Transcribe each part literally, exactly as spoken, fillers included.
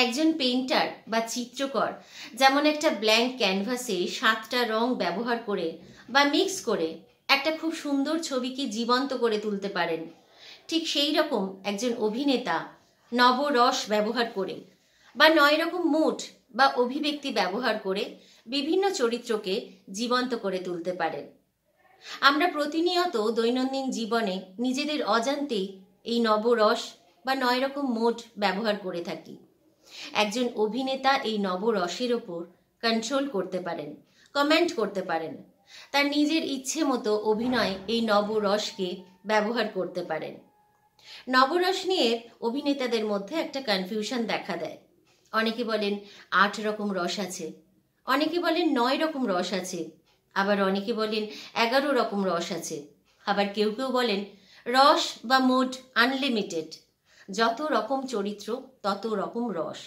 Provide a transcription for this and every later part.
একজন পেইন্টার বা চিত্রকর যেমন একটা ব্ল্যাঙ্ক ক্যানভাসে সাতটা রং ব্যবহার করে বা মিক্স করে একটা খুব সুন্দর ছবিকে জীবন্ত করে তুলতে পারেন, ঠিক সেই রকম একজন অভিনেতা নবরস ব্যবহার করে বা নয় রকম মুড বা অভিব্যক্তি ব্যবহার করে বিভিন্ন চরিত্রকে জীবন্ত করে তুলতে পারেন। আমরা প্রতিনিয়ত দৈনন্দিন জীবনে নিজেদের অজান্তেই এই নবরস বা নয় রকম মোড ব্যবহার করে থাকি। একজন অভিনেতা এই নবরসের ওপর কন্ট্রোল করতে পারেন, কমেন্ট করতে পারেন, তার নিজের ইচ্ছে মতো অভিনয় এই নবরসকে ব্যবহার করতে পারেন। নবরস নিয়ে অভিনেতাদের মধ্যে একটা কনফিউশন দেখা দেয়। অনেকে বলেন আট রকম রস আছে, অনেকে বলেন নয় রকম রস আছে, আবার অনেকে বলেন এগারো রকম রস আছে, আবার কেউ কেউ বলেন রস বা মোড আনলিমিটেড, যত রকম চরিত্র তত রকম রস।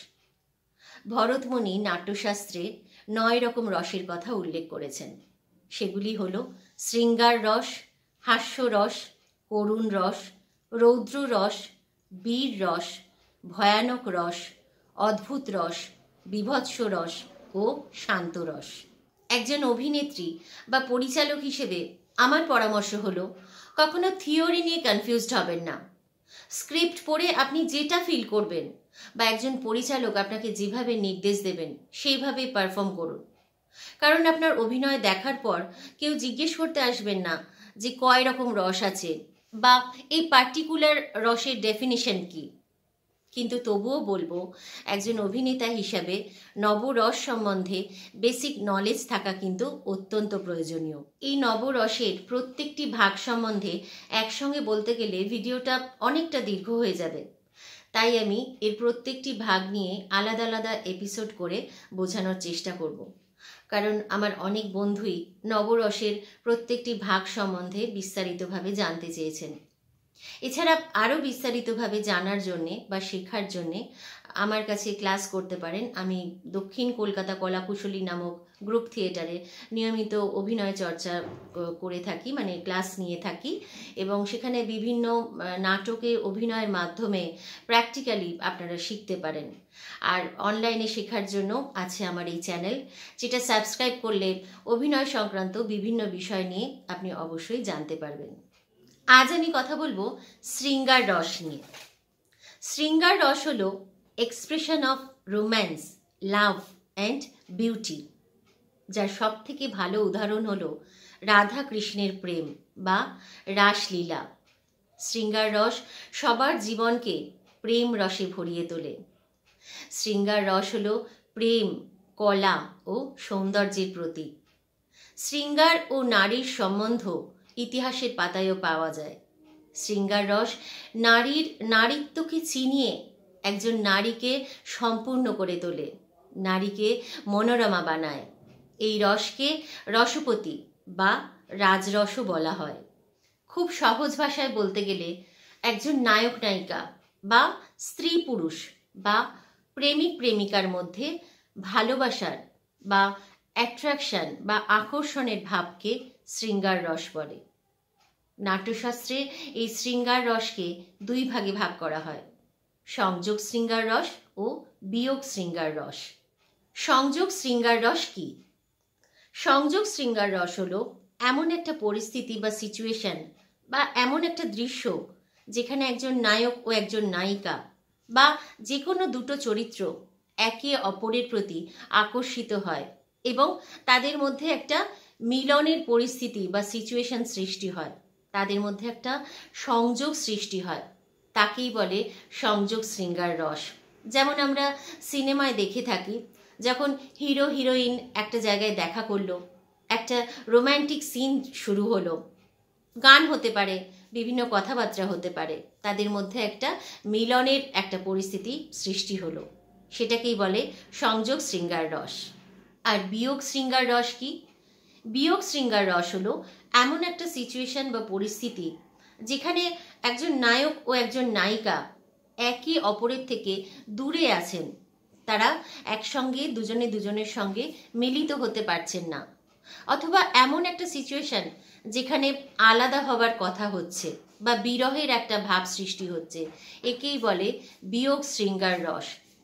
ভরতমুনি নাট্যশাস্ত্রে নয় রকম রসের কথা উল্লেখ করেছেন। সেগুলি হল শৃঙ্গার রস, হাস্যরস, করুণ রস, রৌদ্র রস, বীর রস, ভয়ানক রস, অদ্ভুত রস, বীভৎস রস ও শান্ত রস। একজন অভিনেত্রী বা পরিচালক হিসেবে আমার পরামর্শ হলো কখনো থিওরি নিয়ে কনফিউজড হবেন না। স্ক্রিপ্ট পড়ে আপনি যেটা ফিল করবেন বা একজন পরিচালক আপনাকে যেভাবে নির্দেশ দেবেন সেইভাবেই পারফর্ম করুন। কারণ আপনার অভিনয় দেখার পর কেউ জিজ্ঞেস করতে আসবেন না যে কয় রকম রস আছে বা এই পার্টিকুলার রসের ডেফিনিশন কি। কিন্তু তবুও বলবো একজন অভিনেতা হিসাবে নবরস সম্বন্ধে বেসিক নলেজ থাকা কিন্তু অত্যন্ত প্রয়োজনীয়। এই নবরসের প্রত্যেকটি ভাগ সম্বন্ধে একসঙ্গে বলতে গেলে ভিডিওটা অনেকটা দীর্ঘ হয়ে যাবে, তাই আমি এর প্রত্যেকটি ভাগ নিয়ে আলাদা আলাদা এপিসোড করে বোঝানোর চেষ্টা করব। কারণ আমার অনেক বন্ধুই নবরসের প্রত্যেকটি ভাগ সম্বন্ধে বিস্তারিতভাবে জানতে চেয়েছেন। এছাড়া আরও বিস্তারিতভাবে জানার জন্যে বা শেখার জন্যে আমার কাছে ক্লাস করতে পারেন। আমি দক্ষিণ কলকাতা কলাকুশলী নামক গ্রুপ থিয়েটারে নিয়মিত অভিনয় চর্চা করে থাকি, মানে ক্লাস নিয়ে থাকি, এবং সেখানে বিভিন্ন নাটকে অভিনয়ের মাধ্যমে প্র্যাকটিক্যালি আপনারা শিখতে পারেন। আর অনলাইনে শেখার জন্য আছে আমার এই চ্যানেল, যেটা সাবস্ক্রাইব করলে অভিনয় সংক্রান্ত বিভিন্ন বিষয় নিয়ে আপনি অবশ্যই জানতে পারবেন। আজ আমি কথা বলবো শৃঙ্গার রস নিয়ে। শৃঙ্গার রস হলো expression of romance, love and beauty, যার সব থেকে ভালো উদাহরণ হলো রাধা কৃষ্ণের প্রেম বা রাসলীলা। শৃঙ্গার রস সবার জীবনকে প্রেম রসে ভরিয়ে তোলে। শৃঙ্গার রস হলো প্রেম, কলা ও সৌন্দর্যের প্রতীক। শৃঙ্গার ও নারীর সম্বন্ধ ইতিহাসের পাতায়ও পাওয়া যায়। শৃঙ্গার রস নারীর নারীত্বকে চিনিয়ে একজন নারীকে সম্পূর্ণ করে তোলে, নারীকে মনোরমা বানায়। এই রসকে রসপতি বা রাজরসও বলা হয়। খুব সহজ ভাষায় বলতে গেলে একজন নায়ক নায়িকা বা স্ত্রী পুরুষ বা প্রেমিক প্রেমিকার মধ্যে ভালোবাসার বা অ্যাট্রাকশন বা আকর্ষণের ভাবকে শৃঙ্গার রস বলে। নাট্যশাস্ত্রে এই শৃঙ্গার রসকে দুই ভাগে ভাগ করা হয়, সংযোগ শৃঙ্গার রস ও বিয়োগ শৃঙ্গার রস। সংযোগ শৃঙ্গার রস কি? সংযোগ শৃঙ্গার রস হলো এমন একটা পরিস্থিতি বা সিচুয়েশন বা এমন একটা দৃশ্য যেখানে একজন নায়ক ও একজন নায়িকা বা যে কোনো দুটো চরিত্র একে অপরের প্রতি আকর্ষিত হয় এবং তাদের মধ্যে একটা মিলনের পরিস্থিতি বা সিচুয়েশন সৃষ্টি হয়, তাদের মধ্যে একটা সংযোগ সৃষ্টি হয়, তাকেই বলে সংযোগ শৃঙ্গার রস। যেমন আমরা সিনেমায় দেখে থাকি, যখন হিরো হিরোইন একটা জায়গায় দেখা করলো, একটা রোম্যান্টিক সিন শুরু হলো, গান হতে পারে, বিভিন্ন কথাবার্তা হতে পারে, তাদের মধ্যে একটা মিলনের একটা পরিস্থিতি সৃষ্টি হলো, সেটাকেই বলে সংযোগ শৃঙ্গার রস। আর বিয়োগ শৃঙ্গার রস কি? বিয়োগ শৃঙ্গার রস হলো এমন একটা সিচুয়েশন বা পরিস্থিতি যেখানে একজন নায়ক ও একজন নায়িকা একে অপরের থেকে দূরে আছেন, তারা একসঙ্গে দুজনে দুজনের সঙ্গে মিলিত হতে পারছেন না, অথবা এমন একটা সিচুয়েশন যেখানে আলাদা হবার কথা হচ্ছে বা বিরহের একটা ভাব সৃষ্টি হচ্ছে, একেই বলে বিয়োগ শৃঙ্গার রস।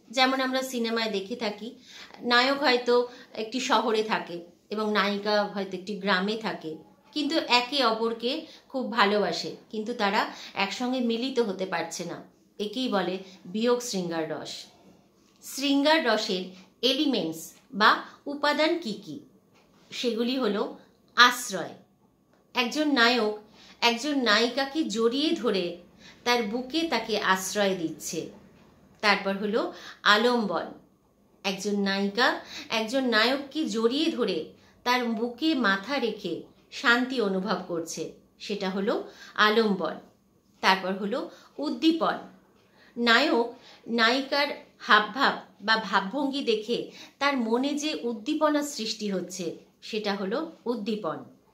যেমন আমরা সিনেমায় দেখে থাকি, নায়ক হয়তো একটি শহরে থাকে এবং নায়িকা হয়তো একটি গ্রামে থাকে, কিন্তু একে অপরকে খুব ভালোবাসে, কিন্তু তারা একসঙ্গে মিলিত হতে পারছে না। একেই বলে বিয়োগ শৃঙ্গার রস। শৃঙ্গার রসের এলিমেন্টস বা উপাদান কি কি? সেগুলি হলো আশ্রয়। একজন নায়ক একজন নায়িকাকে জড়িয়ে ধরে তার বুকে তাকে আশ্রয় দিচ্ছে। তারপর হলো আলম্বন। একজন নায়িকা একজন নায়ককে জড়িয়ে ধরে তার বুকে মাথা রেখে শান্তি অনুভব করছে, সেটা হলো আলম্বন। তারপর হলো উদ্দীপন। নায়ক নায়িকার হাবভাব বা ভাবভঙ্গি দেখে তার মনে যে উদ্দীপনা সৃষ্টি হচ্ছে, সেটা হলো উদ্দীপন।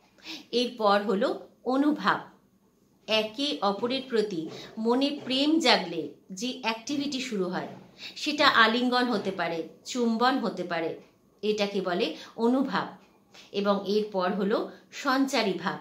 এরপর হলো অনুভাব। একে অপরের প্রতি মনে প্রেম জাগলে যে অ্যাক্টিভিটি শুরু হয়, সেটা আলিঙ্গন হতে পারে, চুম্বন হতে পারে, এটাকে বলে অনুভাব। এবং এরপর হলো সঞ্চারী ভাব।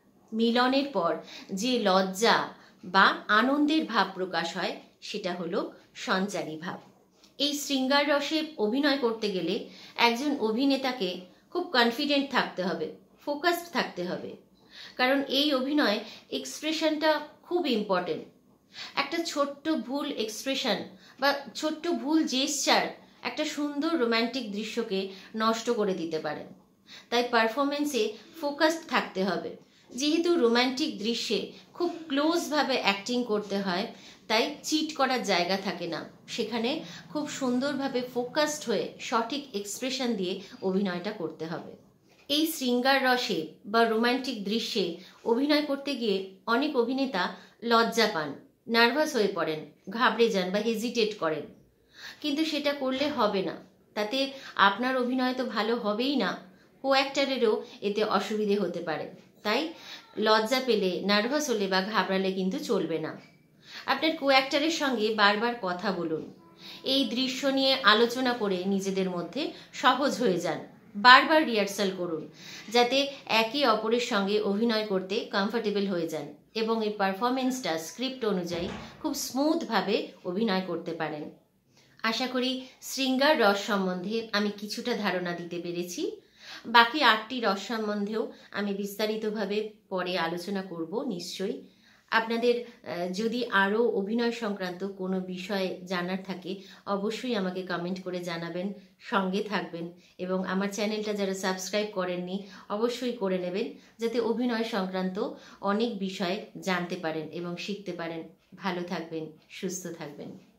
মিলনের পর যে লজ্জা বা আনন্দের ভাব প্রকাশ হয়, সেটা হলো সঞ্চারী ভাব। এই শৃঙ্গার রসে অভিনয় করতে গেলে একজন অভিনেতাকে খুব কনফিডেন্ট থাকতে হবে, ফোকাসড থাকতে হবে, কারণ এই অভিনয় এক্সপ্রেশনটা খুব ইম্পর্টেন্ট। একটা ছোট্ট ভুল এক্সপ্রেশন বা ছোট্ট ভুল জেস্চার একটা সুন্দর রোম্যান্টিক দৃশ্যকে নষ্ট করে দিতে পারে। তাই পারফরমেন্সে ফোকাসড থাকতে হবে। যেহেতু রোম্যান্টিক দৃশ্যে খুব ক্লোজভাবে অ্যাক্টিং করতে হয়, তাই চিট করার জায়গা থাকে না, সেখানে খুব সুন্দরভাবে ফোকাসড হয়ে সঠিক এক্সপ্রেশন দিয়ে অভিনয়টা করতে হবে। এই শৃঙ্গার রসে বা রোম্যান্টিক দৃশ্যে অভিনয় করতে গিয়ে অনেক অভিনেতা লজ্জা পান, নার্ভাস হয়ে পড়েন, ঘাবড়ে যান বা হেজিটেট করেন, কিন্তু সেটা করলে হবে না। তাতে আপনার অভিনয় তো ভালো হবেই না, কো অ্যাক্টরেরও এতে অসুবিধে হতে পারে। তাই লজ্জা পেলে, নার্ভাস হলে বা ঘাবড়ালে কিন্তু চলবে না। আপনার কো অ্যাক্টরের সঙ্গে বারবার কথা বলুন, এই দৃশ্য নিয়ে আলোচনা করে নিজেদের মধ্যে সহজ হয়ে যান। বারবার রিহার্সাল করুন, যাতে একে অপরের সঙ্গে অভিনয় করতে কমফোর্টেবল হয়ে যান এবং এই পারফরমেন্সটা স্ক্রিপ্ট অনুযায়ী খুব স্মুথভাবে অভিনয় করতে পারেন। আশা করি শৃঙ্গার রস সম্বন্ধে আমি কিছুটা ধারণা দিতে পেরেছি। বাকি আটটি রস সম্বন্ধেও আমি বিস্তারিতভাবে পরে আলোচনা করব নিশ্চয়ই। আপনাদের যদি আরও অভিনয় সংক্রান্ত কোনো বিষয় জানার থাকে, অবশ্যই আমাকে কমেন্ট করে জানাবেন, সঙ্গে থাকবেন এবং আমার চ্যানেলটা যারা সাবস্ক্রাইব করেননি অবশ্যই করে নেবেন, যাতে অভিনয় সংক্রান্ত অনেক বিষয় জানতে পারেন এবং শিখতে পারেন। ভালো থাকবেন, সুস্থ থাকবেন।